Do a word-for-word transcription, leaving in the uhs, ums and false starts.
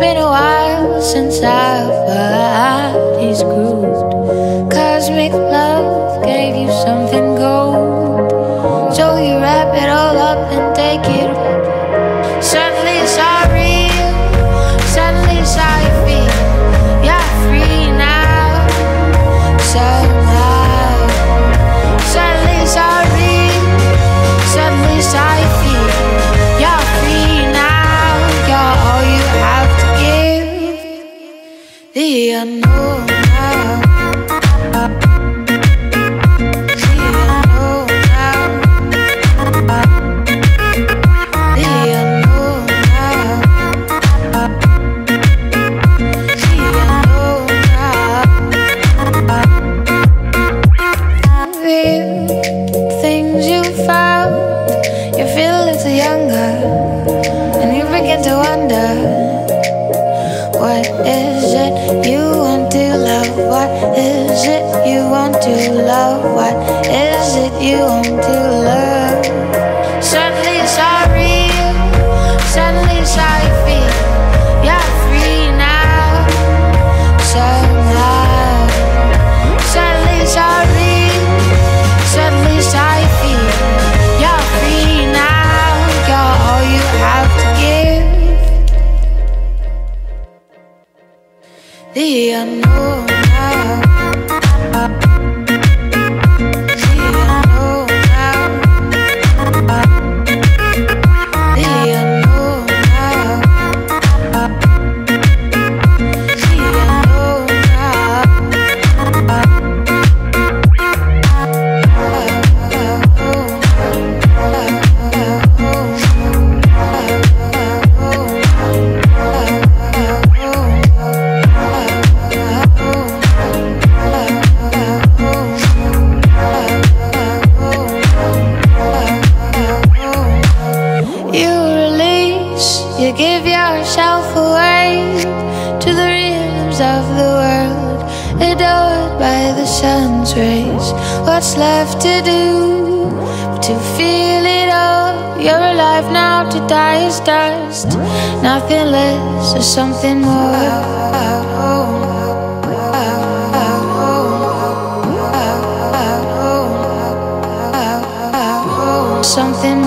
been a while since our bodies grooved. Cosmic love gave you something gold, so you wrap it all up and take it. Suddenly it's all real, suddenly it's how you feel. You're free now, somehow. Suddenly it's all real, suddenly it's how you feel. You're free now, you're all you have to give. The unknown now. What is it you want to love? What is it you want to love? What is it you want to love? Suddenly it's all real, suddenly it's how you feel. You're free now, somehow. Suddenly it's all real, suddenly it's how you feel. You're free now, you're all you have to give. The unknown now. The unknown now. The unknown now. The unknown You give yourself away to the rhythms of the world, adored by the sun's rays. What's left to do but to feel it all? You're alive now, to die is dust. Nothing less or something more. Something